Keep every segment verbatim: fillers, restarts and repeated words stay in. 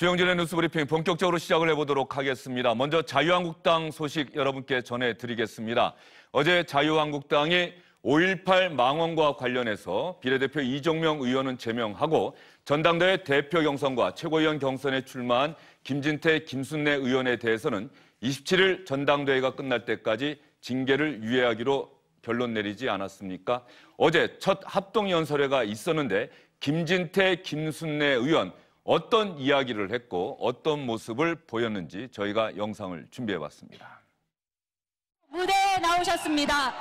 주영진의 뉴스브리핑 본격적으로 시작을 해보도록 하겠습니다. 먼저 자유한국당 소식 여러분께 전해드리겠습니다. 어제 자유한국당이 오일팔 망언과 관련해서 비례대표 이정명 의원은 제명하고 전당대회 대표 경선과 최고위원 경선에 출마한 김진태, 김순례 의원에 대해서는 이십칠일 전당대회가 끝날 때까지 징계를 유예하기로 결론 내리지 않았습니까? 어제 첫 합동연설회가 있었는데 김진태, 김순례 의원 어떤 이야기를 했고 어떤 모습을 보였는지 저희가 영상을 준비해봤습니다. 무대에 나오셨습니다.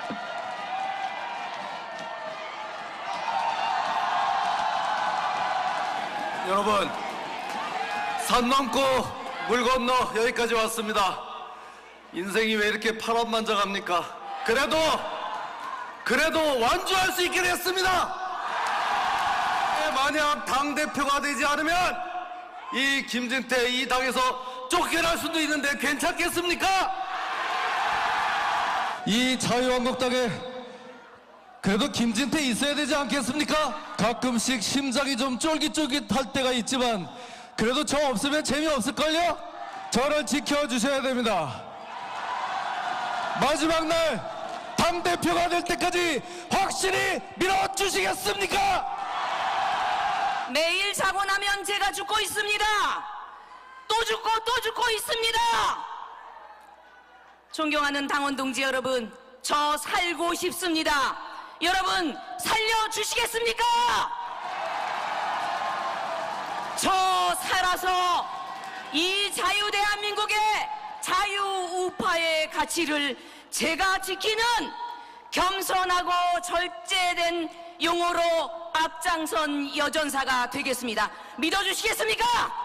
여러분, 산 넘고 물 건너 여기까지 왔습니다. 인생이 왜 이렇게 파란만장합니까? 그래도 그래도 완주할 수 있게 됐습니다. 만약 당대표가 되지 않으면 이 김진태 이 당에서 쫓겨날 수도 있는데 괜찮겠습니까? 이 자유한국당에 그래도 김진태 있어야 되지 않겠습니까? 가끔씩 심장이 좀 쫄깃쫄깃할 때가 있지만 그래도 저 없으면 재미없을걸요? 저를 지켜주셔야 됩니다. 마지막 날 당대표가 될 때까지 확실히 밀어주시겠습니까? 매일 자고 나면 제가 죽고 있습니다. 또 죽고 또 죽고 있습니다. 존경하는 당원 동지 여러분, 저 살고 싶습니다. 여러분 살려주시겠습니까? 저 살아서 이 자유 대한민국의 자유 우파의 가치를 제가 지키는 겸손하고 절제된 용어로 앞장선 여전사가 되겠습니다. 믿어주시겠습니까?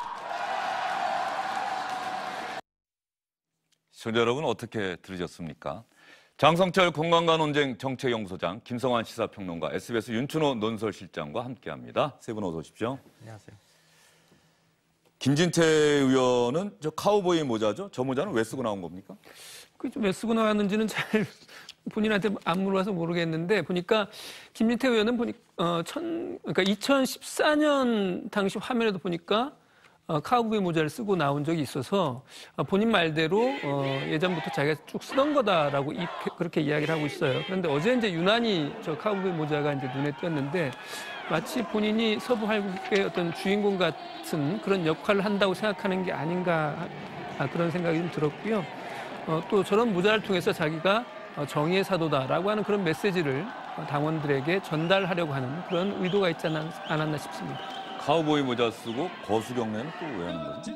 시청자 여러분 어떻게 들으셨습니까? 장성철 공간과 논쟁 정책연구소장, 김성환 시사평론가, 에스비에스 윤춘호 논설실장과 함께합니다. 세 분 어서 오십시오. 안녕하세요. 김진태 의원은 저 카우보이 모자죠? 저 모자는 왜 쓰고 나온 겁니까? 그게 좀 왜 쓰고 나왔는지는 잘 본인한테 안 물어봐서 모르겠는데 보니까 김진태 의원은 보니 어, 천 그러니까 이천십사 년 당시 화면에도 보니까 어, 카우보이 모자를 쓰고 나온 적이 있어서 어, 본인 말대로 어, 예전부터 자기가 쭉 쓰던 거다라고 이, 그렇게 이야기를 하고 있어요. 그런데 어제 이제 유난히 저 카우보이 모자가 이제 눈에 띄었는데 마치 본인이 서부 할국의 어떤 주인공 같은 그런 역할을 한다고 생각하는 게 아닌가 아, 그런 생각이 좀 들었고요. 어, 또 저런 모자를 통해서 자기가 정의의 사도다라고 하는 그런 메시지를 당원들에게 전달하려고 하는 그런 의도가 있지 않았나 싶습니다. 카우보이 모자 쓰고 거수 경례는 또 왜 하는 거죠?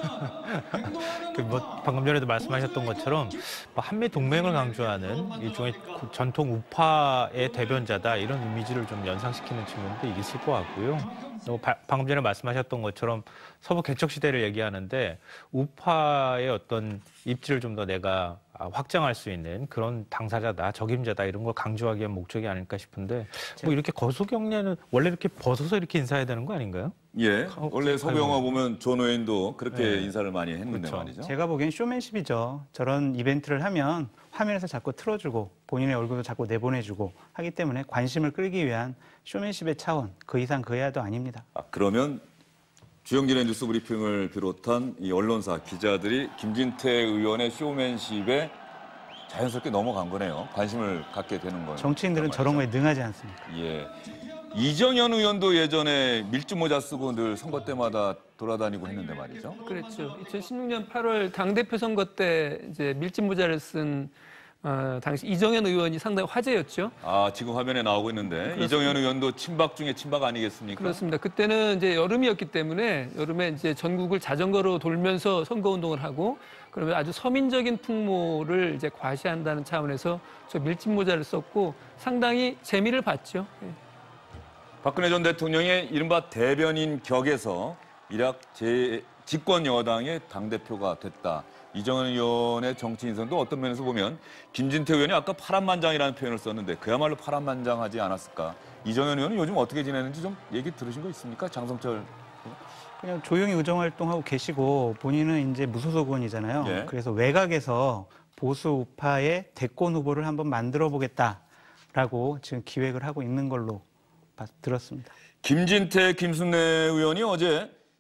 그 뭐 방금 전에도 말씀하셨던 것처럼 뭐 한미 동맹을 강조하는 일종의 전통 우파의 대변자다 이런 이미지를 좀 연상시키는 측면도 있을 것 같고요. 또 바, 방금 전에 말씀하셨던 것처럼 서부 개척 시대를 얘기하는데 우파의 어떤 입지를 좀 더 내가 확장할 수 있는 그런 당사자다, 적임자다 이런 걸 강조하기 위한 목적이 아닐까 싶은데 뭐 이렇게 거수 경례는 원래 이렇게 벗어서 이렇게 인사해야 되는 거 아닌가요? 예, 원래 서부 영화 보면 존 웨인도 그렇게 네. 인사를 많이 했는데 그렇죠. 말이죠. 제가 보기엔 쇼맨십이죠. 저런 이벤트를 하면 화면에서 자꾸 틀어주고 본인의 얼굴도 자꾸 내보내주고 하기 때문에 관심을 끌기 위한 쇼맨십의 차원, 그 이상 그 이하도 아닙니다. 아, 그러면 주영진의 뉴스 브리핑을 비롯한 이 언론사, 기자들이 김진태 의원의 쇼맨십에 자연스럽게 넘어간 거네요. 관심을 갖게 되는 거예요. 정치인들은 저런 거에 능하지 않습니다. 예. 이정현 의원도 예전에 밀짚 모자 쓰고 늘 선거 때마다 돌아다니고 했는데 말이죠. 그랬죠. 이천십육 년 팔월 당대표 선거 때 이제 밀짚 모자를 쓴 어, 당시 이정현 의원이 상당히 화제였죠. 아, 지금 화면에 나오고 있는데 그렇습니다. 이정현 의원도 친박 중에 친박 아니겠습니까? 그렇습니다. 그때는 이제 여름이었기 때문에 여름에 이제 전국을 자전거로 돌면서 선거운동을 하고 그러면 아주 서민적인 풍모를 이제 과시한다는 차원에서 저 밀짚 모자를 썼고 상당히 재미를 봤죠. 예. 박근혜 전 대통령의 이른바 대변인 격에서 일약 제 집권 여당의 당대표가 됐다. 이정현 의원의 정치 인생도 어떤 면에서 보면 김진태 의원이 아까 파란만장이라는 표현을 썼는데 그야말로 파란만장하지 않았을까. 이정현 의원은 요즘 어떻게 지내는지 좀 얘기 들으신 거 있습니까? 장성철. 그냥 조용히 의정활동하고 계시고 본인은 이제 무소속 의원이잖아요. 예. 그래서 외곽에서 보수 우파의 대권 후보를 한번 만들어 보겠다라고 지금 기획을 하고 있는 걸로 들었습니다. 김진태, 김순례 의원이 어제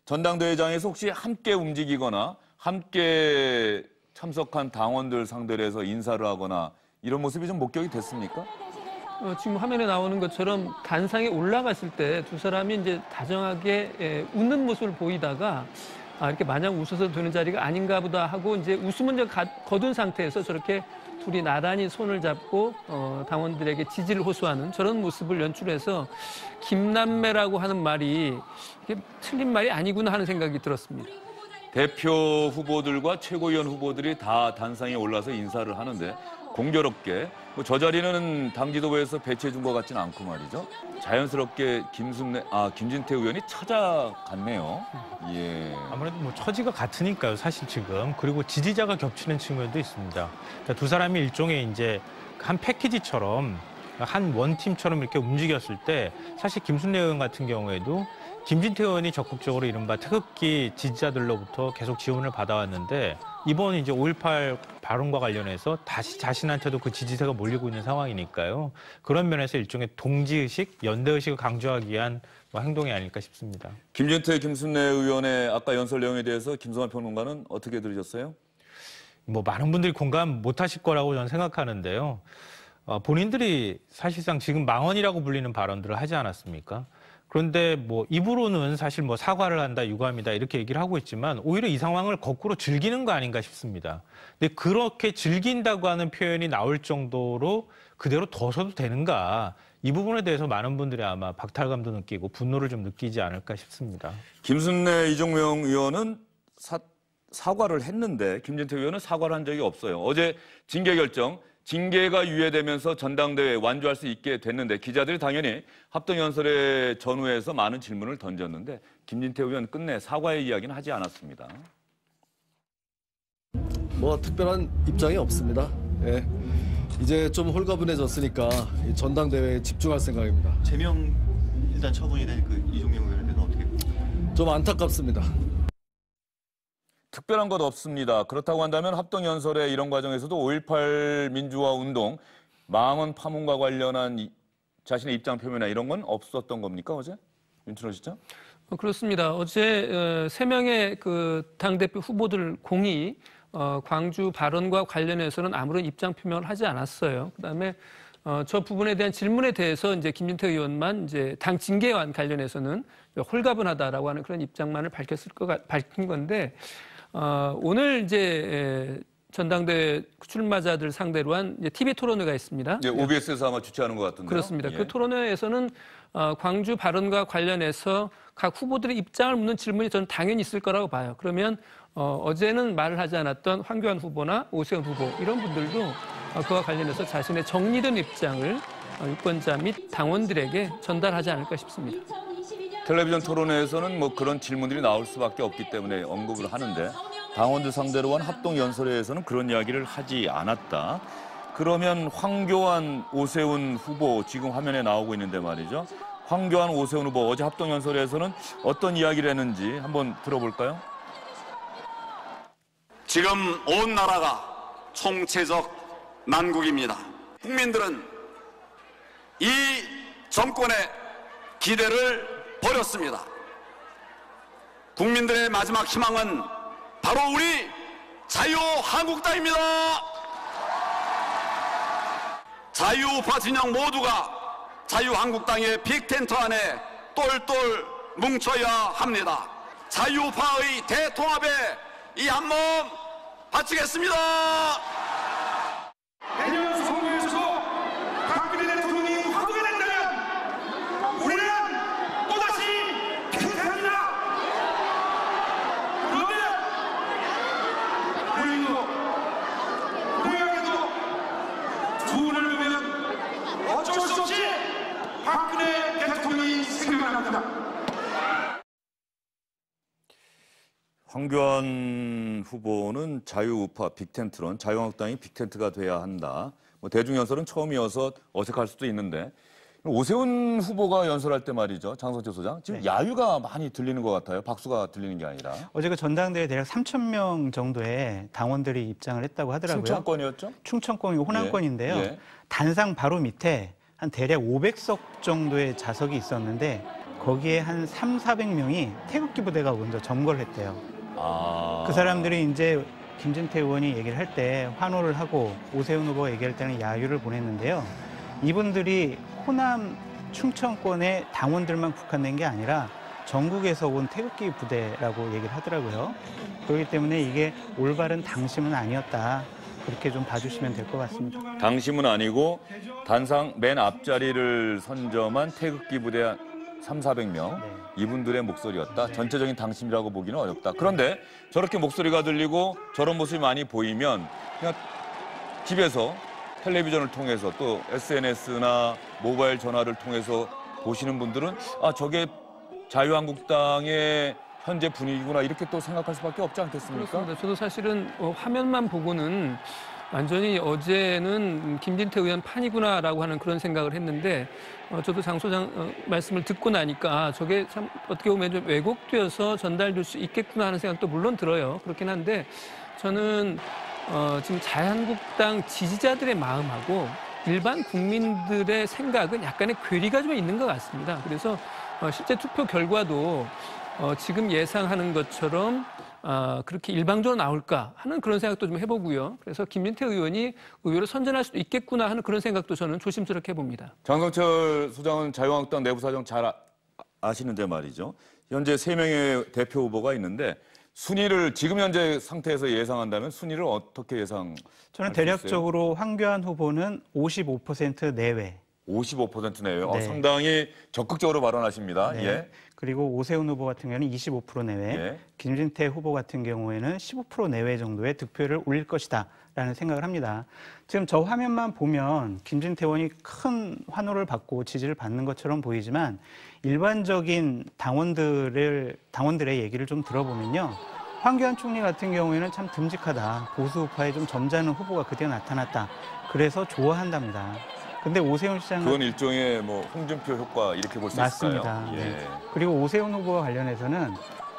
전당대회장에서 혹시 함께 움직이거나 함께 참석한 당원들 상대로 해서 인사를 하거나 이런 모습이 좀 목격이 됐습니까? 어, 지금 화면에 나오는 것처럼 단상에 올라갔을 때 두 사람이 이제 다정하게 예, 웃는 모습을 보이다가 아, 이렇게 마냥 웃어서 되는 자리가 아닌가 보다 하고 이제 웃음은 이제 가, 거둔 상태에서 저렇게 둘이 나란히 손을 잡고 어, 당원들에게 지지를 호소하는 저런 모습을 연출해서 김남매라고 하는 말이 이게 틀린 말이 아니구나 하는 생각이 들었습니다. 대표 후보들과 최고위원 후보들이 다 단상에 올라서 인사를 하는데 공교롭게 뭐 저 자리는 당 지도부에서 배치해 준 것 같지는 않고 말이죠. 자연스럽게 김순례, 아 김진태 의원이 찾아갔네요. 예. 아무래도 뭐 처지가 같으니까요, 사실 지금. 그리고 지지자가 겹치는 측면도 있습니다. 그러니까 두 사람이 일종의 이제 한 패키지처럼 한 원팀처럼 이렇게 움직였을 때 사실 김순례 의원 같은 경우에도 김진태 의원이 적극적으로 이른바 태극기 지지자들로부터 계속 지원을 받아왔는데 이번 이제 오일팔 발언과 관련해서 다시 자신한테도 그 지지세가 몰리고 있는 상황이니까요. 그런 면에서 일종의 동지의식, 연대의식을 강조하기 위한 뭐 행동이 아닐까 싶습니다. 김진태, 김순례 의원의 아까 연설 내용에 대해서 김성환 평론가는 어떻게 들으셨어요? 뭐 많은 분들이 공감 못하실 거라고 저는 생각하는데요. 어, 본인들이 사실상 지금 망언이라고 불리는 발언들을 하지 않았습니까? 그런데 뭐 입으로는 사실 뭐 사과를 한다, 유감이다 이렇게 얘기를 하고 있지만 오히려 이 상황을 거꾸로 즐기는 거 아닌가 싶습니다. 근데 그렇게 즐긴다고 하는 표현이 나올 정도로 그대로 둬서도 되는가? 이 부분에 대해서 많은 분들이 아마 박탈감도 느끼고 분노를 좀 느끼지 않을까 싶습니다. 김순례, 이종명 의원은 사, 사과를 했는데 김진태 의원은 사과를 한 적이 없어요. 어제 징계 결정. 징계가 유예되면서 전당대회에 완주할 수 있게 됐는데 기자들이 당연히 합동연설의 전후에서 많은 질문을 던졌는데 김진태 의원 끝내 사과의 이야기는 하지 않았습니다. 뭐 특별한 입장이 없습니다. 예. 이제 좀 홀가분해졌으니까 이 전당대회에 집중할 생각입니다. 제명 일단 처분이 된 그 이종명 의원에 대해서 어떻게? 좀 안타깝습니다. 특별한 것 없습니다. 그렇다고 한다면 합동연설의 이런 과정에서도 오일팔 민주화 운동, 망언 파문과 관련한 이, 자신의 입장 표명이나 이런 건 없었던 겁니까 어제? 윤춘호 시장? 어, 그렇습니다. 어제 어, 세 명의 그 당대표 후보들 공이 어, 광주 발언과 관련해서는 아무런 입장 표명을 하지 않았어요. 그다음에 어, 저 부분에 대한 질문에 대해서 이제 김진태 의원만 이제 당 징계와 관련해서는 홀가분하다라고 하는 그런 입장만을 밝혔을 거 밝힌 건데. 어, 오늘 이제 전당대회 출마자들 상대로 한 티비 토론회가 있습니다. 네, 오비에스에서 아마 주최하는 것 같은데요. 그렇습니다. 예. 그 토론회에서는 어, 광주 발언과 관련해서 각 후보들의 입장을 묻는 질문이 저는 당연히 있을 거라고 봐요. 그러면 어, 어제는 말을 하지 않았던 황교안 후보나 오세훈 후보 이런 분들도 어, 그와 관련해서 자신의 정리된 입장을 어, 유권자 및 당원들에게 전달하지 않을까 싶습니다. 텔레비전 토론회에서는 뭐 그런 질문들이 나올 수밖에 없기 때문에 언급을 하는데 당원들 상대로 한 합동연설회에서는 그런 이야기를 하지 않았다. 그러면 황교안, 오세훈 후보 지금 화면에 나오고 있는데 말이죠. 황교안, 오세훈 후보 어제 합동연설회에서는 어떤 이야기를 했는지 한번 들어볼까요? 지금 온 나라가 총체적 난국입니다. 국민들은 이 정권의 기대를 버렸습니다. 국민들의 마지막 희망은 바로 우리 자유한국당입니다. 자유우파 진영 모두가 자유한국당의 빅텐트 안에 똘똘 뭉쳐야 합니다. 자유우파의 대통합에 이 한 몸 바치겠습니다. 내년 선거에서도 박근혜 대통령이 확보가 된다면 우리는 또다시 패퇴합니다. 그런데 우리도 우리에게도 두분을 보면 어쩔 수 없이 박근혜 대통령이 생각납니다. 황교안 후보는 자유우파 빅텐트론, 자유한국당이 빅텐트가 돼야 한다. 뭐 대중연설은 처음이어서 어색할 수도 있는데 오세훈 후보가 연설할 때 말이죠. 장성철 소장. 지금 네. 야유가 많이 들리는 것 같아요. 박수가 들리는 게 아니라. 어제 그 전당대회 대략 삼천 명 정도의 당원들이 입장을 했다고 하더라고요. 충청권이었죠? 충청권이 호남권인데요. 예, 예. 단상 바로 밑에 한 대략 오백 석 정도의 좌석이 있었는데 거기에 한 삼사백 명이 태극기 부대가 먼저 점거를 했대요. 아. 그 사람들이 이제 김진태 의원이 얘기를 할 때 환호를 하고 오세훈 후보가 얘기할 때는 야유를 보냈는데요. 이분들이 호남 충청권의 당원들만 국한된 게 아니라 전국에서 온 태극기 부대라고 얘기를 하더라고요. 그렇기 때문에 이게 올바른 당심은 아니었다. 그렇게 좀 봐주시면 될 것 같습니다. 당심은 아니고 단상 맨 앞자리를 선점한 태극기 부대 삼사백 명 네. 이분들의 목소리였다. 전체적인 당심이라고 보기는 어렵다. 그런데 저렇게 목소리가 들리고 저런 모습이 많이 보이면 그냥 집에서 텔레비전을 통해서 또 에스엔에스나 모바일 전화를 통해서 보시는 분들은 아 저게 자유한국당의 현재 분위기구나 이렇게 또 생각할 수밖에 없지 않겠습니까? 그렇습니다. 저도 사실은 어, 화면만 보고는 완전히 어제는 김진태 의원 판이구나라고 하는 그런 생각을 했는데 어, 저도 장 소장 어, 말씀을 듣고 나니까 아, 저게 참 어떻게 보면 좀 왜곡되어서 전달될 수 있겠구나 하는 생각도 물론 들어요. 그렇긴 한데 저는 어, 지금 자유한국당 지지자들의 마음하고 일반 국민들의 생각은 약간의 괴리가 좀 있는 것 같습니다. 그래서 어, 실제 투표 결과도 어, 지금 예상하는 것처럼 어, 그렇게 일방적으로 나올까 하는 그런 생각도 좀 해보고요. 그래서 김진태 의원이 의외로 선전할 수도 있겠구나 하는 그런 생각도 저는 조심스럽게 해봅니다. 장성철 소장은 자유한국당 내부 사정 잘 아, 아시는데 말이죠. 현재 세 명의 대표 후보가 있는데 순위를 지금 현재 상태에서 예상한다면 순위를 어떻게 예상? 저는 대략적으로 황교안 후보는 오십오 퍼센트 내외. 오십오 퍼센트 내외. 네. 어, 상당히 적극적으로 발언하십니다. 네. 예. 그리고 오세훈 후보 같은 경우는 이십오 퍼센트 내외, 예. 김진태 후보 같은 경우에는 십오 퍼센트 내외 정도의 득표를 올릴 것이다 라는 생각을 합니다. 지금 저 화면만 보면 김진태 의원이 큰 환호를 받고 지지를 받는 것처럼 보이지만 일반적인 당원들을, 당원들의 얘기를 좀 들어보면요. 황교안 총리 같은 경우에는 참 듬직하다. 보수 우파에 좀 점잖은 후보가 그때 나타났다. 그래서 좋아한답니다. 근데 오세훈 시장은 그건 일종의 뭐 홍준표 효과 이렇게 볼 수 있을까요? 맞습니다. 예. 네. 그리고 오세훈 후보와 관련해서는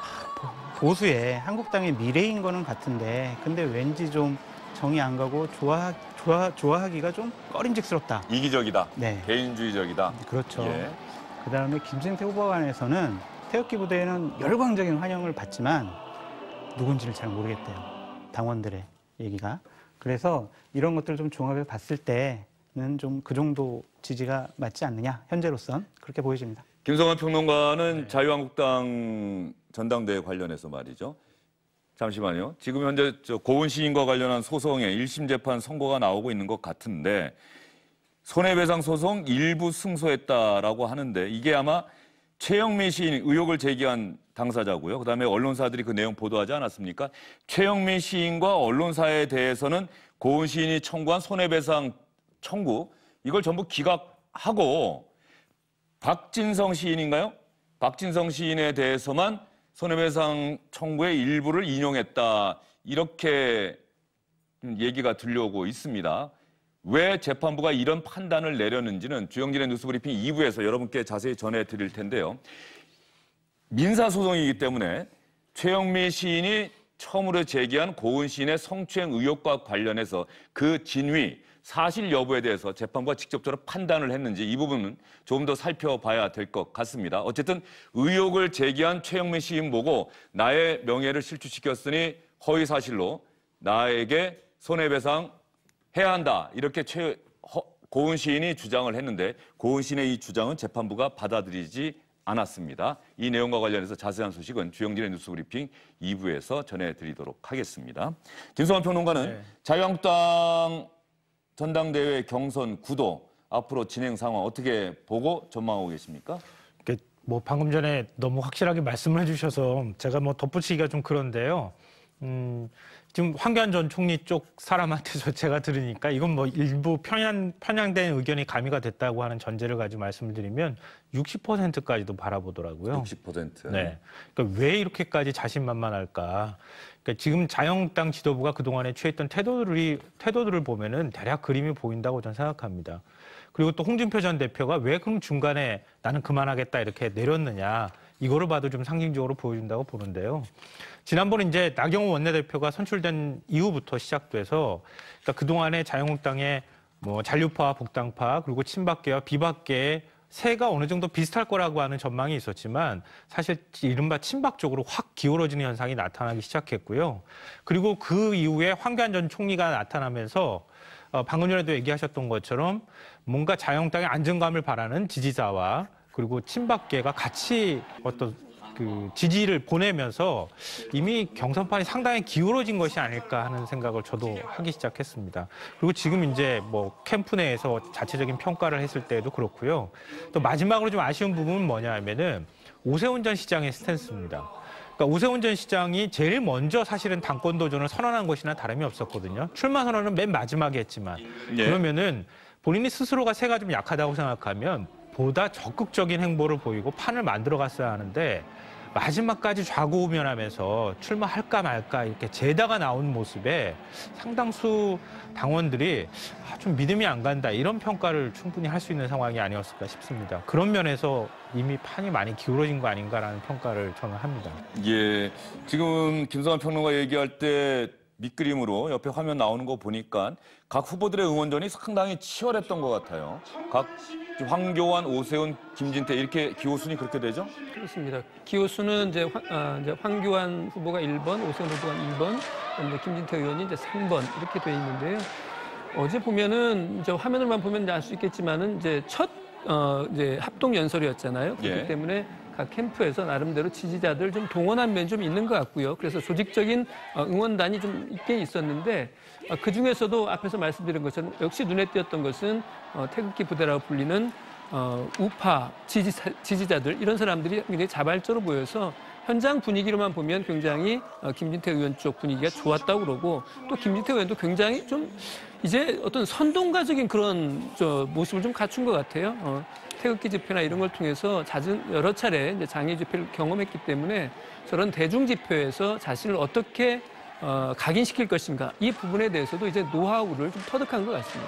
보수의 한국당의 미래인 거는 같은데 근데 왠지 좀 정이 안 가고 좋아, 좋아, 좋아하기가 좀 꺼림직스럽다. 이기적이다. 네. 개인주의적이다. 그렇죠. 예. 그다음에 김진태 후보와 관해서는 태극기 부대에는 열광적인 환영을 받지만 누군지를 잘 모르겠대요. 당원들의 얘기가. 그래서 이런 것들을 좀 종합해 봤을 때는 좀 그 정도 지지가 맞지 않느냐. 현재로선 그렇게 보여집니다. 김성환 평론가는 네. 자유한국당 전당대회 관련해서 말이죠. 잠시만요. 지금 현재 저 고은 시인과 관련한 소송의 일 심 재판 선고가 나오고 있는 것 같은데 손해배상 소송 일부 승소했다라고 하는데 이게 아마 최영미 시인 의혹을 제기한 당사자고요. 그다음에 언론사들이 그 내용 보도하지 않았습니까? 최영미 시인과 언론사에 대해서는 고은 시인이 청구한 손해배상 청구 이걸 전부 기각하고 박진성 시인인가요? 박진성 시인에 대해서만 손해배상 청구의 일부를 인용했다. 이렇게 얘기가 들려오고 있습니다. 왜 재판부가 이런 판단을 내렸는지는 주영진의 뉴스브리핑 이 부에서 여러분께 자세히 전해드릴 텐데요. 민사소송이기 때문에 최영미 시인이 처음으로 제기한 고은 시인의 성추행 의혹과 관련해서 그 진위, 사실 여부에 대해서 재판부가 직접적으로 판단을 했는지 이 부분은 조금 더 살펴봐야 될 것 같습니다. 어쨌든 의혹을 제기한 최영미 시인 보고 나의 명예를 실추시켰으니 허위 사실로 나에게 손해배상 해야 한다. 이렇게 최, 허, 고은 시인이 주장을 했는데 고은 시인의 이 주장은 재판부가 받아들이지 않았습니다. 이 내용과 관련해서 자세한 소식은 주영진의 뉴스브리핑 이 부에서 전해드리도록 하겠습니다. 김성환 평론가는 네. 자유한국당 전당대회 경선 구도 앞으로 진행 상황 어떻게 보고 전망하고 계십니까? 뭐 방금 전에 너무 확실하게 말씀을 해주셔서 제가 뭐 덧붙이기가 좀 그런데요. 음, 지금 황교안 전 총리 쪽 사람한테서 제가 들으니까 이건 뭐 일부 편향, 편향된 의견이 가미가 됐다고 하는 전제를 가지고 말씀을 드리면 육십 퍼센트까지도 바라보더라고요. 육십 퍼센트. 네. 그러니까 왜 이렇게까지 자신만만할까? 그러니까 지금 자유한국당 지도부가 그동안에 취했던 태도들이, 태도들을 보면은 대략 그림이 보인다고 저는 생각합니다. 그리고 또 홍준표 전 대표가 왜 그럼 중간에 나는 그만하겠다 이렇게 내렸느냐. 이거를 봐도 좀 상징적으로 보여준다고 보는데요. 지난번에 이제 나경원 원내대표가 선출된 이후부터 시작돼서 그러니까 그동안에 자유한국당의 뭐 잔류파, 복당파 그리고 친박계와 비박계의 세가 어느 정도 비슷할 거라고 하는 전망이 있었지만 사실 이른바 친박 쪽으로 확 기울어지는 현상이 나타나기 시작했고요. 그리고 그 이후에 황교안 전 총리가 나타나면서 어, 방금 전에도 얘기하셨던 것처럼 뭔가 자유한국당의 안정감을 바라는 지지자와 그리고 친박계가 같이 어떤 그 지지를 보내면서 이미 경선판이 상당히 기울어진 것이 아닐까 하는 생각을 저도 하기 시작했습니다. 그리고 지금 이제 뭐 캠프 내에서 자체적인 평가를 했을 때도 그렇고요. 또 마지막으로 좀 아쉬운 부분은 뭐냐 하면은 오세훈 전 시장의 스탠스입니다. 그러니까 오세훈 전 시장이 제일 먼저 사실은 당권 도전을 선언한 것이나 다름이 없었거든요. 출마 선언은 맨 마지막에 했지만 예. 그러면은 본인이 스스로가 세가 좀 약하다고 생각하면 보다 적극적인 행보를 보이고 판을 만들어 갔어야 하는데 마지막까지 좌고우면하면서 출마할까 말까 이렇게 재다가 나온 모습에 상당수 당원들이 좀 믿음이 안 간다 이런 평가를 충분히 할 수 있는 상황이 아니었을까 싶습니다. 그런 면에서 이미 판이 많이 기울어진 거 아닌가라는 평가를 저는 합니다. 예, 지금 김성환 평론가 얘기할 때 밑그림으로 옆에 화면 나오는 거 보니까 각 후보들의 응원전이 상당히 치열했던 것 같아요. 각 황교안, 오세훈, 김진태 이렇게 기호순이 그렇게 되죠? 그렇습니다. 기호수는 이제, 황, 아, 이제 황교안 후보가 일 번, 오세훈 후보가 이 번, 그다음에 김진태 의원이 이제 삼 번 이렇게 돼 있는데요. 어제 보면은 이제 화면을만 보면 알 수 있겠지만은 이제 첫 어, 이제 합동 연설이었잖아요. 그렇기 예. 때문에 각 캠프에서 나름대로 지지자들 좀 동원한 면이 좀 있는 것 같고요. 그래서 조직적인 응원단이 좀 있긴 있었는데 그 중에서도 앞에서 말씀드린 것처럼 역시 눈에 띄었던 것은 어, 태극기 부대라고 불리는 어, 우파 지지자, 지지자들 이런 사람들이 굉장히 자발적으로 보여서 현장 분위기로만 보면 굉장히 어, 김진태 의원 쪽 분위기가 좋았다고 그러고 또 김진태 의원도 굉장히 좀 이제 어떤 선동가적인 그런 저 모습을 좀 갖춘 것 같아요. 어, 태극기 집회나 이런 걸 통해서 잦은 여러 차례 이제 장애 집회를 경험했기 때문에 저런 대중 집회에서 자신을 어떻게 어, 각인시킬 것인가 이 부분에 대해서도 이제 노하우를 좀 터득한 것 같습니다.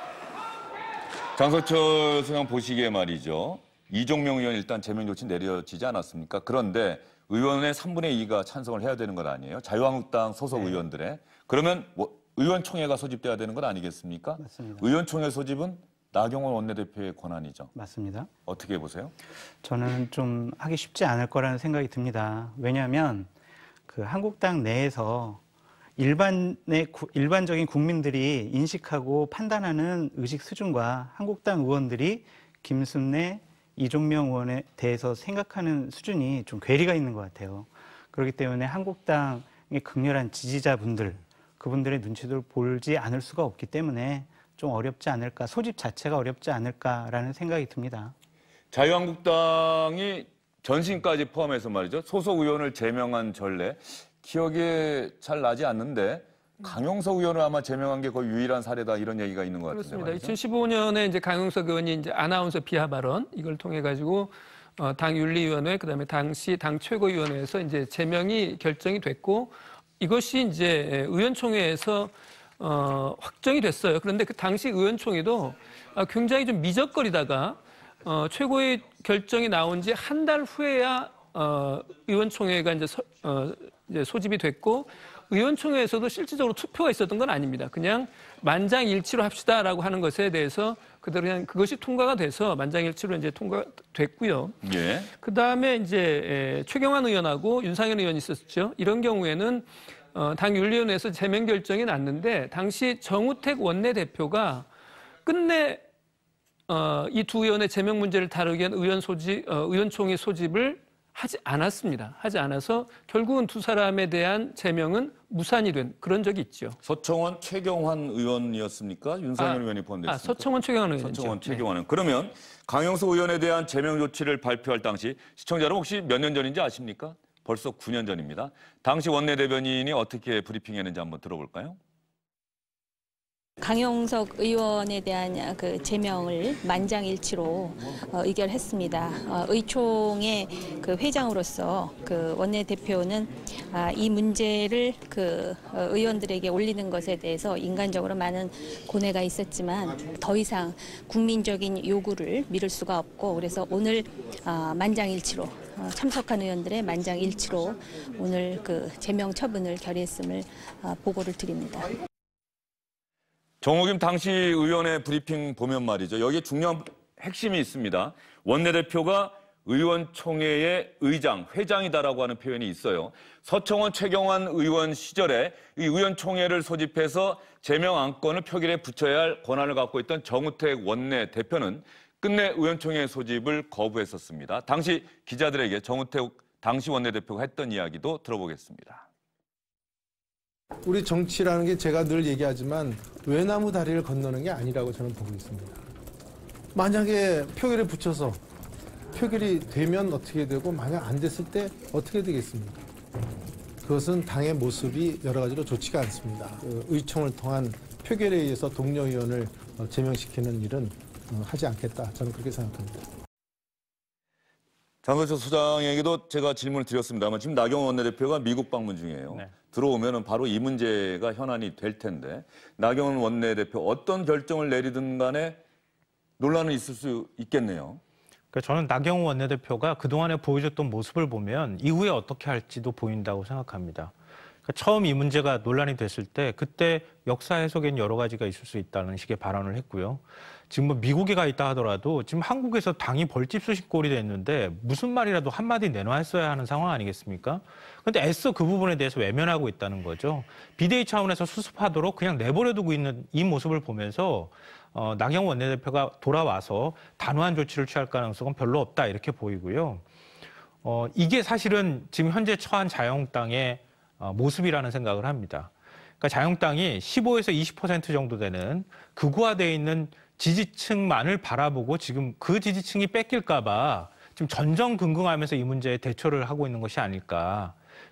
장서철 소장 보시기에 말이죠. 이종명 의원 일단 제명 조치 내려지지 않았습니까? 그런데 의원의 삼분의 이가 찬성을 해야 되는 것 아니에요? 자유한국당 소속 네. 의원들의. 그러면 뭐 의원총회가 소집돼야 되는 것 아니겠습니까? 맞습니다. 의원총회 소집은 나경원 원내대표의 권한이죠. 맞습니다. 어떻게 보세요? 저는 좀 하기 쉽지 않을 거라는 생각이 듭니다. 왜냐하면 그 한국당 내에서 일반의 일반적인 국민들이 인식하고 판단하는 의식 수준과 한국당 의원들이 김순례, 이종명 의원에 대해서 생각하는 수준이 좀 괴리가 있는 것 같아요. 그렇기 때문에 한국당의 극렬한 지지자분들, 그분들의 눈치를 보지 않을 수가 없기 때문에 좀 어렵지 않을까, 소집 자체가 어렵지 않을까라는 생각이 듭니다. 자유한국당이 전신까지 포함해서 말이죠. 소속 의원을 제명한 전례 기억에 잘 나지 않는데 강용석 의원을 아마 제명한 게 거의 유일한 사례다 이런 얘기가 있는 것 같은데 그렇습니다. 말이죠. 이천십오 년에 이제 강용석 의원이 이제 아나운서 비하 발언 이걸 통해 가지고 어, 당 윤리위원회 그다음에 당시 당 최고위원회에서 이제 제명이 결정이 됐고 이것이 이제 의원총회에서 어, 확정이 됐어요. 그런데 그 당시 의원총회도 굉장히 좀 미적거리다가 어, 최고의 결정이 나온 지 한 달 후에야 어, 의원총회가 이제, 서, 어, 이제 소집이 됐고 의원총회에서도 실질적으로 투표가 있었던 건 아닙니다. 그냥 만장일치로 합시다라고 하는 것에 대해서 그대로 그냥 그것이 통과가 돼서 만장일치로 이제 통과됐고요. 예. 그 다음에 이제 최경환 의원하고 윤상현 의원이 있었죠. 이런 경우에는 어, 당 윤리위원회에서 제명 결정이 났는데 당시 정우택 원내대표가 끝내 어, 이 두 의원의 제명 문제를 다루기 위한 의원 소집, 어, 의원총회 소집을 하지 않았습니다. 하지 않아서 결국은 두 사람에 대한 제명은 무산이 된 그런 적이 있죠. 서청원, 최경환 의원이었습니까? 윤상현 아, 의원이 포함됐습니까? 아, 서청원, 최경환 의원이죠. 서청원, 최경환은. 네. 그러면 강용석 의원에 대한 제명 조치를 발표할 당시 시청자 여러분 혹시 몇 년 전인지 아십니까? 벌써 구 년 전입니다. 당시 원내대변인이 어떻게 브리핑했는지 한번 들어볼까요? 강용석 의원에 대한 그 제명을 만장일치로 어, 의결했습니다. 어, 의총의 그 회장으로서 그 원내대표는 아, 이 문제를 그 어, 의원들에게 올리는 것에 대해서 인간적으로 많은 고뇌가 있었지만 더 이상 국민적인 요구를 미룰 수가 없고 그래서 오늘 아, 만장일치로 어, 참석한 의원들의 만장일치로 오늘 그 제명 처분을 결의했음을 아, 보고를 드립니다. 정호김 당시 의원의 브리핑 보면 말이죠. 여기에 중요한 핵심이 있습니다. 원내대표가 의원총회의 의장, 회장이다라고 하는 표현이 있어요. 서청원, 최경환 의원 시절에 이 의원총회를 소집해서 제명 안건을 표결에 붙여야 할 권한을 갖고 있던 정우택 원내대표는 끝내 의원총회 소집을 거부했었습니다. 당시 기자들에게 정우택 당시 원내대표가 했던 이야기도 들어보겠습니다. 우리 정치라는 게 제가 늘 얘기하지만 외나무 다리를 건너는 게 아니라고 저는 보고 있습니다. 만약에 표결에 붙여서 표결이 되면 어떻게 되고 만약 안 됐을 때 어떻게 되겠습니까? 그것은 당의 모습이 여러 가지로 좋지가 않습니다. 의총을 통한 표결에 의해서 동료 의원을 제명시키는 일은 하지 않겠다. 저는 그렇게 생각합니다. 장성철 소장에게도 제가 질문을 드렸습니다만 지금 나경원 원내대표가 미국 방문 중이에요. 네. 들어오면 바로 이 문제가 현안이 될 텐데 나경원 원내대표 어떤 결정을 내리든 간에 논란은 있을 수 있겠네요. 그러니까 저는 나경원 원내대표가 그동안에 보여줬던 모습을 보면 이후에 어떻게 할지도 보인다고 생각합니다. 그러니까 처음 이 문제가 논란이 됐을 때 그때 역사 해석엔 여러 가지가 있을 수 있다는 식의 발언을 했고요. 지금 뭐 미국에 가 있다 하더라도 지금 한국에서 당이 벌집수식골이 됐는데 무슨 말이라도 한마디 내놔했어야 하는 상황 아니겠습니까? 근데 애써 그 부분에 대해서 외면하고 있다는 거죠. 비대위 차원에서 수습하도록 그냥 내버려두고 있는 이 모습을 보면서 어, 나경원 원내대표가 돌아와서 단호한 조치를 취할 가능성은 별로 없다 이렇게 보이고요. 어, 이게 사실은 지금 현재 처한 자유한국당의 어, 모습이라는 생각을 합니다. 그러니까 자유한국당이 십오에서 이십 퍼센트 정도 되는 극우화되어 있는 지지층만을 바라보고 지금 그 지지층이 뺏길까 봐 지금 전전긍긍하면서 이 문제에 대처를 하고 있는 것이 아닐까.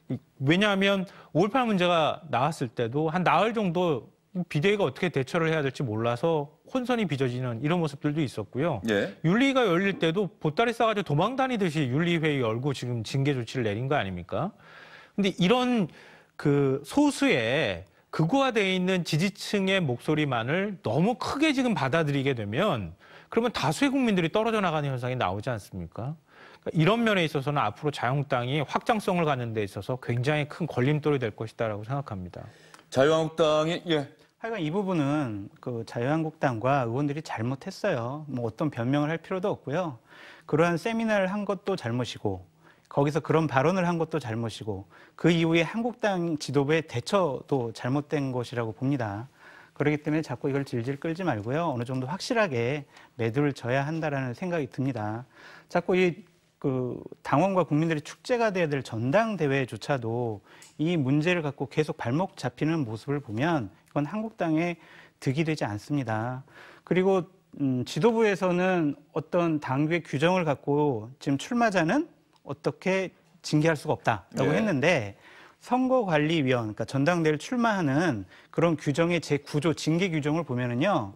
왜냐하면 오일팔 문제가 나왔을 때도 한 나흘 정도 비대위가 어떻게 대처를 해야 될지 몰라서 혼선이 빚어지는 이런 모습들도 있었고요. 예. 윤리위가 열릴 때도 보따리 싸가지고 도망다니듯이 윤리회의 열고 지금 징계 조치를 내린 거 아닙니까? 근데 이런 그 소수의 극우화되어 있는 지지층의 목소리만을 너무 크게 지금 받아들이게 되면 그러면 다수의 국민들이 떨어져 나가는 현상이 나오지 않습니까? 그러니까 이런 면에 있어서는 앞으로 자유한국당이 확장성을 갖는 데 있어서 굉장히 큰 걸림돌이 될 것이다라고 생각합니다. 자유한국당이 예. 하여간 이 부분은 그 자유한국당과 의원들이 잘못했어요. 뭐 어떤 변명을 할 필요도 없고요. 그러한 세미나를 한 것도 잘못이고 거기서 그런 발언을 한 것도 잘못이고 그 이후에 한국당 지도부의 대처도 잘못된 것이라고 봅니다. 그렇기 때문에 자꾸 이걸 질질 끌지 말고요. 어느 정도 확실하게 매도를 져야 한다라는 생각이 듭니다. 자꾸 이 그 당원과 국민들의 축제가 돼야 될 전당대회조차도 이 문제를 갖고 계속 발목 잡히는 모습을 보면 이건 한국당에 득이 되지 않습니다. 그리고 음, 지도부에서는 어떤 당규의 규정을 갖고 지금 출마자는 어떻게 징계할 수가 없다라고 네. 했는데 선거관리위원, 그러니까 전당대회를 출마하는 그런 규정의 제구조, 징계 규정을 보면은요,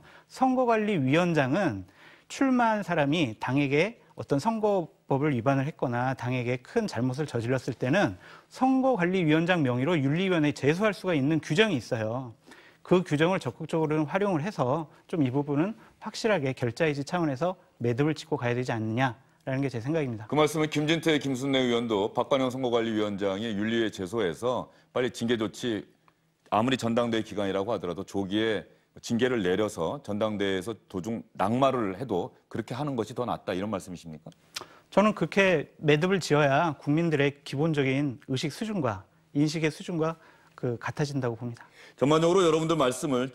선거관리위원장은 출마한 사람이 당에게 어떤 선거법을 위반을 했거나 당에게 큰 잘못을 저질렀을 때는 선거관리위원장 명의로 윤리위원회에 제소할 수가 있는 규정이 있어요. 그 규정을 적극적으로 활용을 해서 좀 이 부분은 확실하게 결자이지 차원에서 매듭을 짓고 가야 되지 않느냐라는 게 제 생각입니다. 그 말씀은 김진태, 김순례 의원도 박관영 선거관리위원장이 윤리위에 제소해서 빨리 징계 조치, 아무리 전당대회 기간이라고 하더라도 조기에 징계를 내려서 전당대회에서 도중 낙마를 해도 그렇게 하는 것이 더 낫다 이런 말씀이십니까? 저는 그렇게 매듭을 지어야 국민들의 기본적인 의식 수준과 인식의 수준과 그 같아진다고 봅니다. 전반적으로 여러분들 말씀을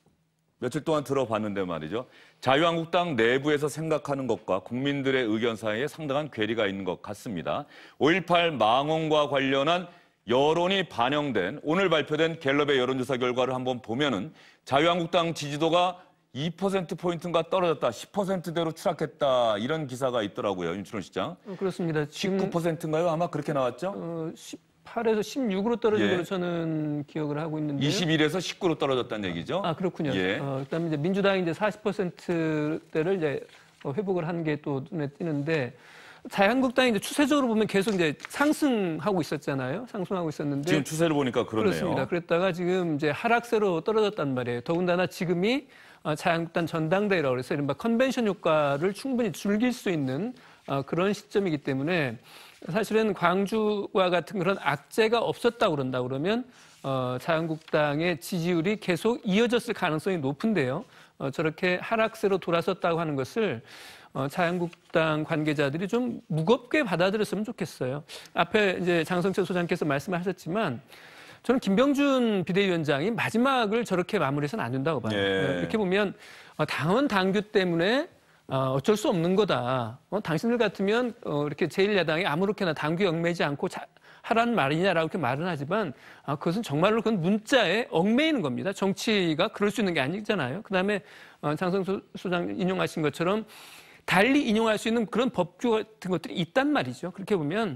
며칠 동안 들어봤는데 말이죠. 자유한국당 내부에서 생각하는 것과 국민들의 의견 사이에 상당한 괴리가 있는 것 같습니다. 오일팔 망언과 관련한 여론이 반영된 오늘 발표된 갤럽의 여론조사 결과를 한번 보면은 자유한국당 지지도가 이 퍼센트 포인트인가 떨어졌다, 십 퍼센트대로 추락했다 이런 기사가 있더라고요, 윤춘호 시장. 어, 그렇습니다. 지금 십구 퍼센트인가요? 아마 그렇게 나왔죠? 어, 십팔에서 십육으로 떨어진 예. 걸로 저는 기억을 하고 있는데요. 이십일에서 십구로 떨어졌다는 얘기죠? 아 그렇군요. 예. 어, 그다음에 이제 민주당이 이제 사십 퍼센트대를 이제 회복을 한 게 또 눈에 띄는데. 자유한국당이 이제 추세적으로 보면 계속 이제 상승하고 있었잖아요. 상승하고 있었는데 지금 추세를 보니까 그렇네요. 그렇습니다. 그랬다가 지금 이제 하락세로 떨어졌단 말이에요. 더군다나 지금이 자유한국당 전당대회라고 해서 이른바 컨벤션 효과를 충분히 즐길 수 있는 그런 시점이기 때문에 사실은 광주와 같은 그런 악재가 없었다고 그런다 그러면 어, 자유한국당의 지지율이 계속 이어졌을 가능성이 높은데요. 어, 저렇게 하락세로 돌아섰다고 하는 것을 어, 자유한국당 관계자들이 좀 무겁게 받아들였으면 좋겠어요. 앞에 이제 장성철 소장께서 말씀하셨지만 저는 김병준 비대위원장이 마지막을 저렇게 마무리해서는 안 된다고 봐요. 예. 이렇게 보면 어, 당원 당규 때문에 어, 어쩔 수 없는 거다. 어, 당신들 같으면 어, 이렇게 제일 야당이 아무렇게나 당규 얽매이지 않고 자, 하라는 말이냐라고 이렇게 말은 하지만 아, 그것은 정말로 그건 문자에 얽매이는 겁니다. 정치가 그럴 수 있는 게 아니잖아요. 그다음에 어, 장성철 소장 인용하신 것처럼 달리 인용할 수 있는 그런 법규 같은 것들이 있단 말이죠. 그렇게 보면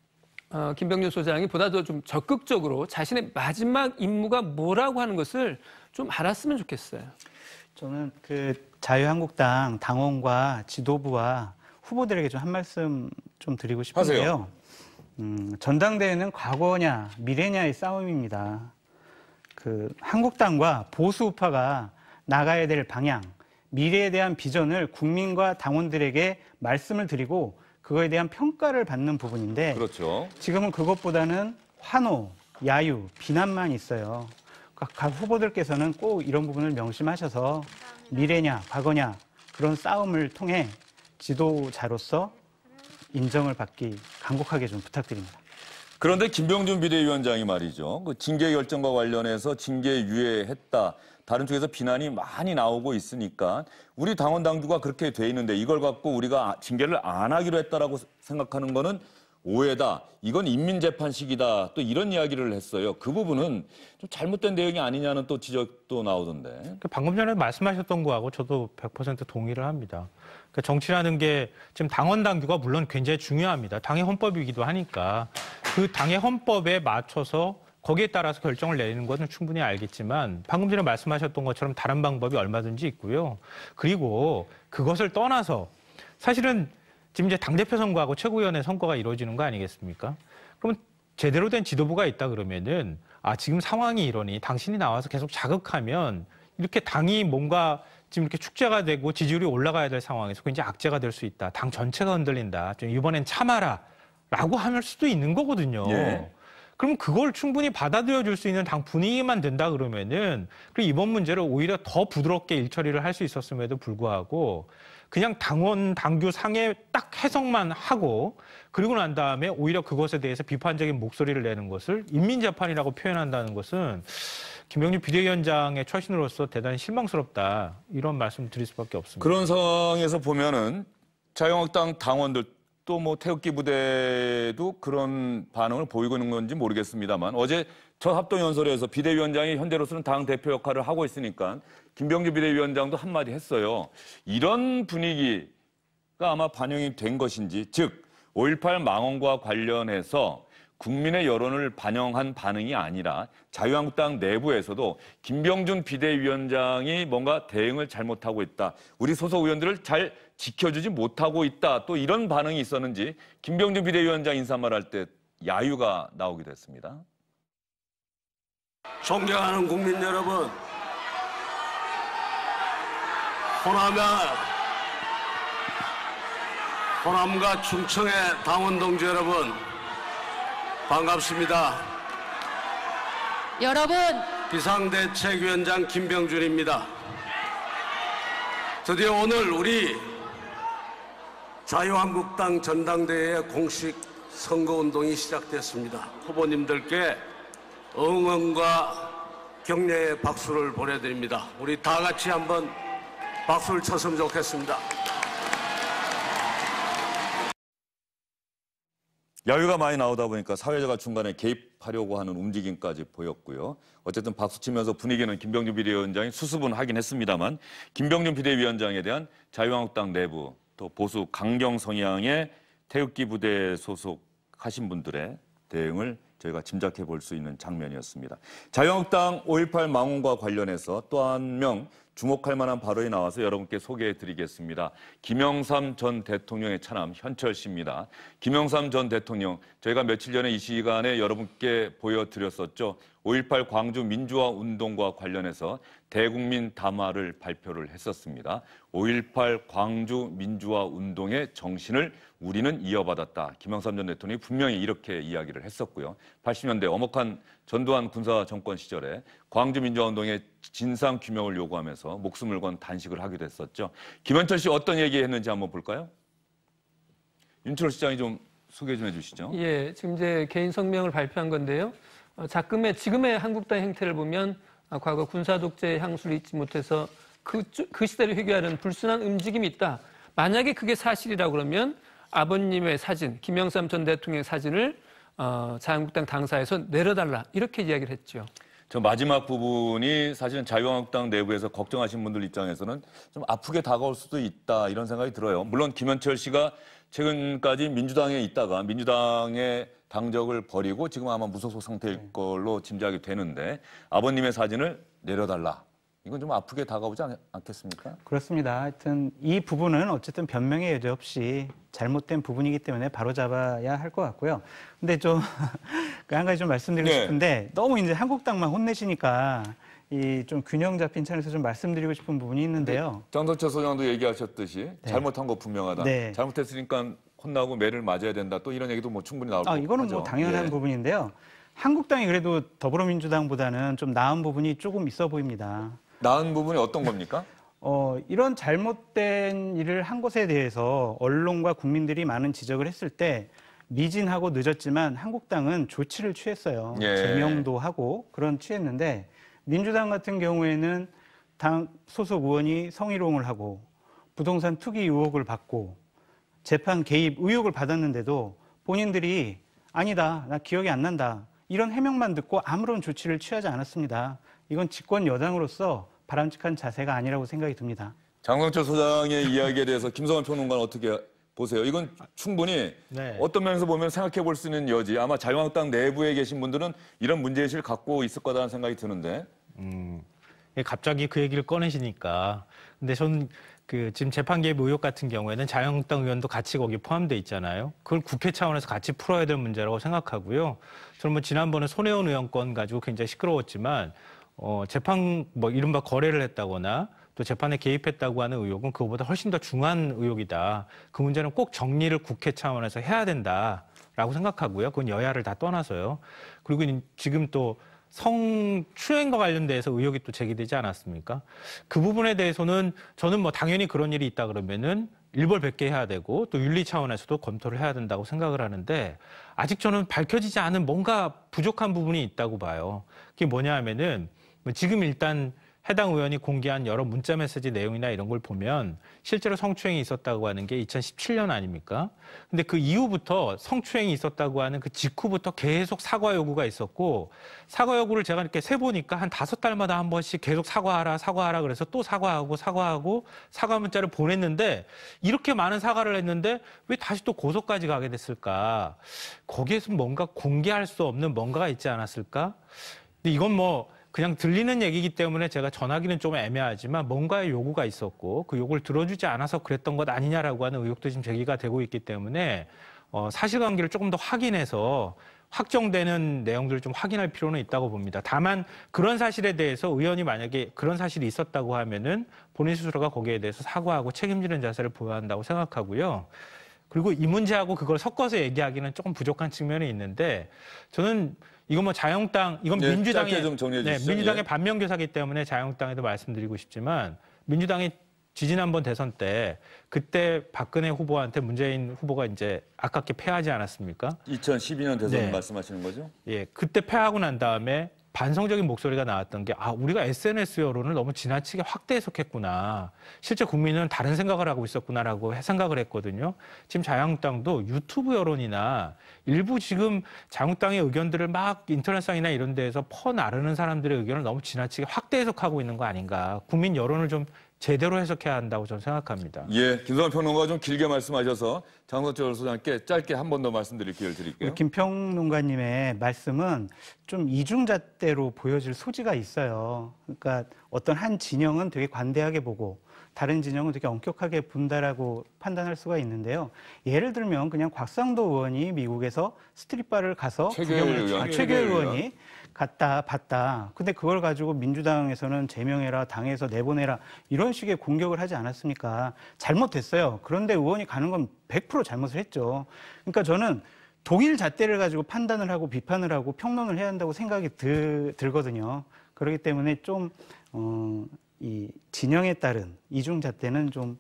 어, 김병준 소장이 보다 더 좀 적극적으로 자신의 마지막 임무가 뭐라고 하는 것을 좀 알았으면 좋겠어요. 저는 그 자유한국당 당원과 지도부와 후보들에게 좀 한 말씀 좀 드리고 싶은데요. 하세요. 음, 전당대회는 과거냐 미래냐의 싸움입니다. 그 한국당과 보수 우파가 나가야 될 방향, 미래에 대한 비전을 국민과 당원들에게 말씀을 드리고 그거에 대한 평가를 받는 부분인데 그렇죠. 지금은 그것보다는 환호, 야유, 비난만 있어요. 각 후보들께서는 꼭 이런 부분을 명심하셔서 미래냐, 과거냐 그런 싸움을 통해 지도자로서 인정을 받기 간곡하게 좀 부탁드립니다. 그런데 김병준 비대위원장이 말이죠. 그 징계 결정과 관련해서 징계 유예했다. 다른 쪽에서 비난이 많이 나오고 있으니까 우리 당원 당규가 그렇게 돼 있는데 이걸 갖고 우리가 징계를 안 하기로 했다라고 생각하는 거는 오해다. 이건 인민재판식이다. 또 이런 이야기를 했어요. 그 부분은 좀 잘못된 대응이 아니냐는 또 지적도 나오던데. 방금 전에 말씀하셨던 거하고 저도 백 퍼센트 동의를 합니다. 그러니까 정치라는 게 지금 당원 당규가 물론 굉장히 중요합니다. 당의 헌법이기도 하니까 그 당의 헌법에 맞춰서 거기에 따라서 결정을 내리는 것은 충분히 알겠지만 방금 전에 말씀하셨던 것처럼 다른 방법이 얼마든지 있고요. 그리고 그것을 떠나서 사실은 지금 이제 당대표 선거하고 최고위원회 선거가 이루어지는 거 아니겠습니까? 그러면 제대로 된 지도부가 있다 그러면은 아, 지금 상황이 이러니 당신이 나와서 계속 자극하면 이렇게 당이 뭔가 지금 이렇게 축제가 되고 지지율이 올라가야 될 상황에서 굉장히 악재가 될 수 있다. 당 전체가 흔들린다. 좀 이번엔 참아라. 라고 할 수도 있는 거거든요. 예. 그럼 그걸 충분히 받아들여 줄 수 있는 당 분위기만 된다 그러면은 그리고 이번 문제를 오히려 더 부드럽게 일처리를 할 수 있었음에도 불구하고 그냥 당원 당규 상에 딱 해석만 하고 그리고 난 다음에 오히려 그것에 대해서 비판적인 목소리를 내는 것을 인민재판이라고 표현한다는 것은 김병준 비대위원장의 처신으로서 대단히 실망스럽다. 이런 말씀 드릴 수밖에 없습니다. 그런 상황에서 보면은 자유한국당 당원들 또 뭐 태극기 부대도 그런 반응을 보이고 있는 건지 모르겠습니다만 어제 첫 합동연설에서 비대위원장이 현재로서는 당 대표 역할을 하고 있으니까 김병준 비대위원장도 한마디 했어요. 이런 분위기가 아마 반영이 된 것인지, 즉 오일팔 망언과 관련해서 국민의 여론을 반영한 반응이 아니라 자유한국당 내부에서도 김병준 비대위원장이 뭔가 대응을 잘못하고 있다. 우리 소속 의원들을 잘 지켜주지 못하고 있다. 또 이런 반응이 있었는지 김병준 비대위원장 인사말 할 때 야유가 나오기도 했습니다. 존경하는 국민 여러분, 호남과, 호남과 충청의 당원 동지 여러분, 반갑습니다. 여러분, 비상대책위원장 김병준입니다. 드디어 오늘 우리 자유한국당 전당대회의 공식 선거운동이 시작됐습니다. 후보님들께 응원과 격려의 박수를 보내드립니다. 우리 다 같이 한번 박수를 쳤으면 좋겠습니다. 야유가 많이 나오다 보니까 사회자가 중간에 개입하려고 하는 움직임까지 보였고요. 어쨌든 박수치면서 분위기는 김병준 비대위원장이 수습은 하긴 했습니다만 김병준 비대위원장에 대한 자유한국당 내부 또 보수 강경 성향의 태극기 부대 소속하신 분들의 대응을 저희가 짐작해 볼 수 있는 장면이었습니다. 자유한국당 오일팔 망언과 관련해서 또 한 명 주목할 만한 발언이 나와서 여러분께 소개해 드리겠습니다. 김영삼 전 대통령의 차남 현철 씨입니다. 김영삼 전 대통령, 저희가 며칠 전에 이 시간에 여러분께 보여드렸었죠. 오일팔 광주 민주화 운동과 관련해서 대국민 담화를 발표를 했었습니다. 오일팔 광주 민주화 운동의 정신을 우리는 이어받았다. 김영삼 전 대통령이 분명히 이렇게 이야기를 했었고요. 팔십 년대 엄혹한 전두환 군사 정권 시절에 광주 민주화 운동의 진상 규명을 요구하면서 목숨을 건 단식을 하기도 했었죠. 김현철 씨 어떤 얘기했는지 한번 볼까요? 윤철 시장이 좀 소개 좀 해주시죠. 예, 지금 이제 개인 성명을 발표한 건데요. 어, 자금의 지금의 한국당 행태를 보면 아, 과거 군사 독재의 향수를 잊지 못해서 그, 그 시대를 회귀하는 불순한 움직임이 있다. 만약에 그게 사실이라고 그러면 아버님의 사진, 김영삼 전 대통령의 사진을 어, 자유한국당 당사에서 내려달라 이렇게 이야기를 했죠. 저 마지막 부분이 사실은 자유한국당 내부에서 걱정하신 분들 입장에서는 좀 아프게 다가올 수도 있다 이런 생각이 들어요. 물론 김현철 씨가 최근까지 민주당에 있다가 민주당의 당적을 버리고 지금 아마 무소속 상태일 걸로 짐작이 되는데 아버님의 사진을 내려달라. 이건 좀 아프게 다가오지 않, 않겠습니까? 그렇습니다. 하여튼 이 부분은 어쨌든 변명의 여지 없이 잘못된 부분이기 때문에 바로잡아야 할 것 같고요. 근데 좀 한 가지 좀 말씀드리고 네. 싶은데 너무 이제 한국당만 혼내시니까 이 좀 균형 잡힌 차원에서 좀 말씀드리고 싶은 부분이 있는데요. 장덕철 소장도 얘기하셨듯이 네. 잘못한 거 분명하다. 네. 잘못했으니까 혼나고 매를 맞아야 된다. 또 이런 얘기도 뭐 충분히 나올 아, 거고 이거는 하죠. 뭐 당연한 예. 부분인데요. 한국당이 그래도 더불어민주당보다는 좀 나은 부분이 조금 있어 보입니다. 나은 부분이 어떤 겁니까? 어, 이런 잘못된 일을 한 것에 대해서 언론과 국민들이 많은 지적을 했을 때 미진하고 늦었지만 한국당은 조치를 취했어요. 예. 제명도 하고 그런 취했는데 민주당 같은 경우에는 당 소속 의원이 성희롱을 하고 부동산 투기 의혹을 받고 재판 개입 의혹을 받았는데도 본인들이 아니다, 나 기억이 안 난다. 이런 해명만 듣고 아무런 조치를 취하지 않았습니다. 이건 집권 여당으로서 바람직한 자세가 아니라고 생각이 듭니다. 장성철 소장의 이야기에 대해서 김성환 평론가는 어떻게 보세요? 이건 충분히 네. 어떤 면에서 보면 생각해 볼 수 있는 여지. 아마 자유한국당 내부에 계신 분들은 이런 문제의식을 갖고 있을 거다라는 생각이 드는데. 음, 갑자기 그 얘기를 꺼내시니까. 근데 전 그 지금 재판 개입 의혹 같은 경우에는 자유한국당 의원도 같이 거기 포함돼 있잖아요. 그걸 국회 차원에서 같이 풀어야 될 문제라고 생각하고요. 저는 뭐 지난번에 손혜원 의원 건 가지고 굉장히 시끄러웠지만 어, 재판 뭐 이른바 거래를 했다거나 또 재판에 개입했다고 하는 의혹은 그거보다 훨씬 더 중한 의혹이다. 그 문제는 꼭 정리를 국회 차원에서 해야 된다라고 생각하고요. 그건 여야를 다 떠나서요. 그리고 지금 또 성추행과 관련돼서 의혹이 또 제기되지 않았습니까? 그 부분에 대해서는 저는 뭐 당연히 그런 일이 있다 그러면은 일벌백계 해야 되고 또 윤리 차원에서도 검토를 해야 된다고 생각을 하는데 아직 저는 밝혀지지 않은 뭔가 부족한 부분이 있다고 봐요. 그게 뭐냐 하면은 지금 일단 해당 의원이 공개한 여러 문자 메시지 내용이나 이런 걸 보면 실제로 성추행이 있었다고 하는 게 이천십칠 년 아닙니까? 근데 그 이후부터 성추행이 있었다고 하는 그 직후부터 계속 사과 요구가 있었고 사과 요구를 제가 이렇게 세보니까 한 다섯 달마다 한 번씩 계속 사과하라 사과하라 그래서 또 사과하고 사과하고 사과 문자를 보냈는데 이렇게 많은 사과를 했는데 왜 다시 또 고소까지 가게 됐을까? 거기에서 뭔가 공개할 수 없는 뭔가가 있지 않았을까? 근데 이건 뭐 그냥 들리는 얘기이기 때문에 제가 전하기는 좀 애매하지만 뭔가의 요구가 있었고 그 요구를 들어주지 않아서 그랬던 것 아니냐라고 하는 의혹도 지금 제기가 되고 있기 때문에 어, 사실관계를 조금 더 확인해서 확정되는 내용들을 좀 확인할 필요는 있다고 봅니다. 다만 그런 사실에 대해서 의원이 만약에 그런 사실이 있었다고 하면은 본인 스스로가 거기에 대해서 사과하고 책임지는 자세를 보여야 한다고 생각하고요. 그리고 이 문제하고 그걸 섞어서 얘기하기는 조금 부족한 측면이 있는데 저는 이건 뭐 자유한국당, 이건 예, 민주당의, 짧게 좀 정리해 네, 주시죠. 민주당의 예. 반면교사기 때문에 자유한국당에도 말씀드리고 싶지만 민주당이 지지난번 대선 때 그때 박근혜 후보한테 문재인 후보가 이제 아깝게 패하지 않았습니까? 이천십이 년 대선 네. 말씀하시는 거죠? 예, 그때 패하고 난 다음에 반성적인 목소리가 나왔던 게 아, 우리가 에스엔에스 여론을 너무 지나치게 확대 해석했구나. 실제 국민은 다른 생각을 하고 있었구나라고 생각을 했거든요. 지금 자유한국당도 유튜브 여론이나 일부 지금 자유한국당의 의견들을 막 인터넷상이나 이런 데에서 퍼나르는 사람들의 의견을 너무 지나치게 확대 해석하고 있는 거 아닌가. 국민 여론을 좀 제대로 해석해야 한다고 저는 생각합니다. 예, 김성환 평론가가 좀 길게 말씀하셔서 장성철 소장님께 짧게 한 번 더 말씀드릴 기회를 드릴게요. 김 평론가님의 말씀은 좀 이중잣대로 보여질 소지가 있어요. 그러니까 어떤 한 진영은 되게 관대하게 보고 다른 진영은 되게 엄격하게 본다라고 판단할 수가 있는데요. 예를 들면 그냥 곽상도 의원이 미국에서 스트릿바를 가서 최규일 구경을- 의원. 아, 최규일 의원이 갔다 봤다. 근데 그걸 가지고 민주당에서는 제명해라, 당에서 내보내라 이런 식의 공격을 하지 않았습니까? 잘못됐어요. 그런데 의원이 가는 건 백 퍼센트 잘못을 했죠. 그러니까 저는 동일 잣대를 가지고 판단을 하고 비판을 하고 평론을 해야 한다고 생각이 들, 들거든요. 그렇기 때문에 좀, 어, 이 진영에 따른 이중 잣대는 좀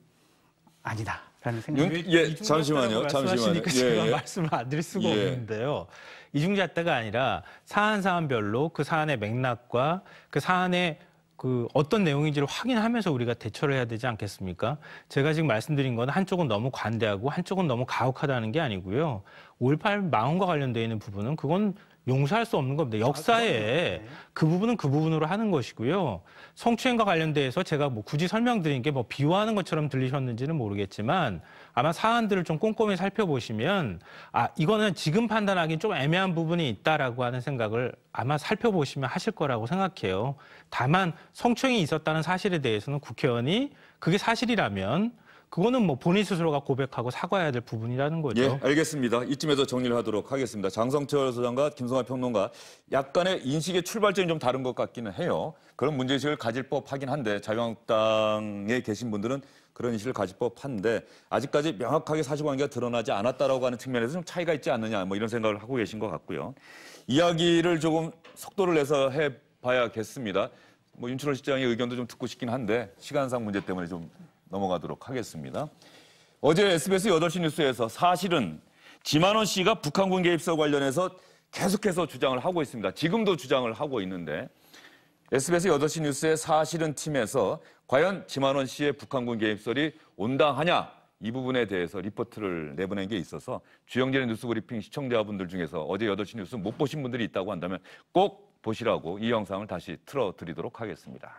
아니다라는 생각이 예, 예, 잠시만요. 잠시만요. 말씀하시니까 예, 제가 예. 말씀을 안 드릴 수가 예. 없는데요. 이중잣대가 아니라 사안 사안별로 그 사안의 맥락과 그 사안의 그 어떤 내용인지를 확인하면서 우리가 대처를 해야 되지 않겠습니까? 제가 지금 말씀드린 건 한쪽은 너무 관대하고 한쪽은 너무 가혹하다는 게 아니고요. 오일팔 망언과 관련되어 있는 부분은 그건 용서할 수 없는 겁니다. 역사에 그 부분은 그 부분으로 하는 것이고요. 성추행과 관련돼서 제가 뭐 굳이 설명드린 게 뭐 비유하는 것처럼 들리셨는지는 모르겠지만 아마 사안들을 좀 꼼꼼히 살펴보시면 아 이거는 지금 판단하기는 좀 애매한 부분이 있다라고 하는 생각을 아마 살펴보시면 하실 거라고 생각해요. 다만 성추행이 있었다는 사실에 대해서는 국회의원이 그게 사실이라면 그거는 뭐 본인 스스로가 고백하고 사과해야 될 부분이라는 거죠. 예, 알겠습니다. 이쯤에서 정리를 하도록 하겠습니다. 장성철 소장과 김성환 평론가 약간의 인식의 출발점이 좀 다른 것 같기는 해요. 그런 문제의식을 가질 법하긴 한데 자유한국당에 계신 분들은 그런 인식을 가질 법한데 아직까지 명확하게 사실관계가 드러나지 않았다라고 하는 측면에서 좀 차이가 있지 않느냐 뭐 이런 생각을 하고 계신 것 같고요. 이야기를 조금 속도를 내서 해봐야겠습니다. 뭐 윤춘호 실장의 의견도 좀 듣고 싶긴 한데 시간상 문제 때문에 좀 넘어가도록 하겠습니다. 어제 에스비에스 여덟 시 뉴스에서 사실은 지만원 씨가 북한군 개입설 관련해서 계속해서 주장을 하고 있습니다. 지금도 주장을 하고 있는데 에스비에스 여덟 시 뉴스의 사실은 팀에서 과연 지만원 씨의 북한군 개입설이 온당하냐 이 부분에 대해서 리포트를 내보낸 게 있어서 주영진의 뉴스브리핑 시청자분들 중에서 어제 여덟 시 뉴스 못 보신 분들이 있다고 한다면 꼭 보시라고 이 영상을 다시 틀어드리도록 하겠습니다.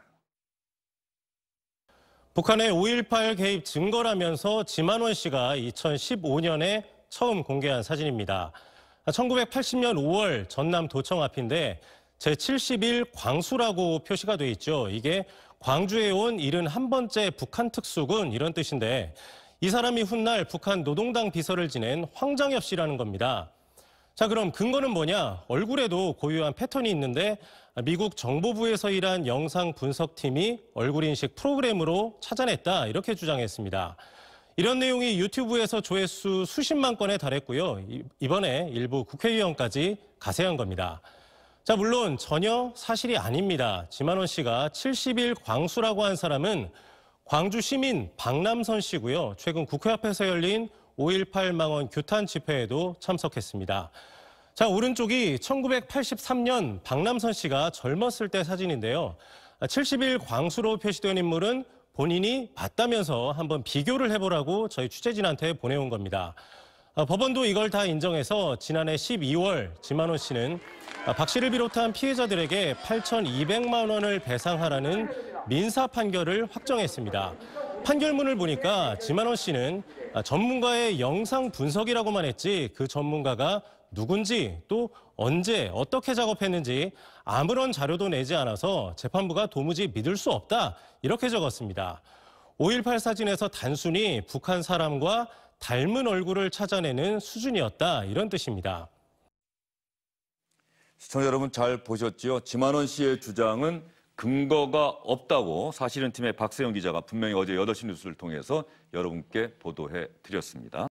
북한의 오일팔 개입 증거라면서 지만원 씨가 이천십오 년에 처음 공개한 사진입니다. 천구백팔십 년 오월 전남 도청 앞인데 제칠십일 광수라고 표시가 돼 있죠. 이게 광주에 온 칠십일 번째 북한 특수군 이런 뜻인데 이 사람이 훗날 북한 노동당 비서를 지낸 황장엽 씨라는 겁니다. 자, 그럼 근거는 뭐냐? 얼굴에도 고유한 패턴이 있는데 미국 정보부에서 일한 영상 분석팀이 얼굴 인식 프로그램으로 찾아냈다 이렇게 주장했습니다. 이런 내용이 유튜브에서 조회수 수십만 건에 달했고요. 이번에 일부 국회의원까지 가세한 겁니다. 자, 물론 전혀 사실이 아닙니다. 지만원 씨가 칠십일 광수라고 한 사람은 광주 시민 박남선 씨고요. 최근 국회 앞에서 열린 오일팔 망원 규탄 집회에도 참석했습니다. 자, 오른쪽이 천구백팔십삼 년 박남선 씨가 젊었을 때 사진인데요. 칠십일 광수로 표시된 인물은 본인이 봤다면서 한번 비교를 해보라고 저희 취재진한테 보내온 겁니다. 법원도 이걸 다 인정해서 지난해 십이월 지만원 씨는 박 씨를 비롯한 피해자들에게 팔천이백만 원을 배상하라는 민사 판결을 확정했습니다. 판결문을 보니까 지만원 씨는 전문가의 영상 분석이라고만 했지 그 전문가가 누군지 또 언제 어떻게 작업했는지 아무런 자료도 내지 않아서 재판부가 도무지 믿을 수 없다 이렇게 적었습니다. 오일팔 사진에서 단순히 북한 사람과 닮은 얼굴을 찾아내는 수준이었다 이런 뜻입니다. 시청자 여러분 잘 보셨지요? 지만원 씨의 주장은 근거가 없다고 사실은 팀의 박세영 기자가 분명히 어제 여덟 시 뉴스를 통해서 여러분께 보도해 드렸습니다.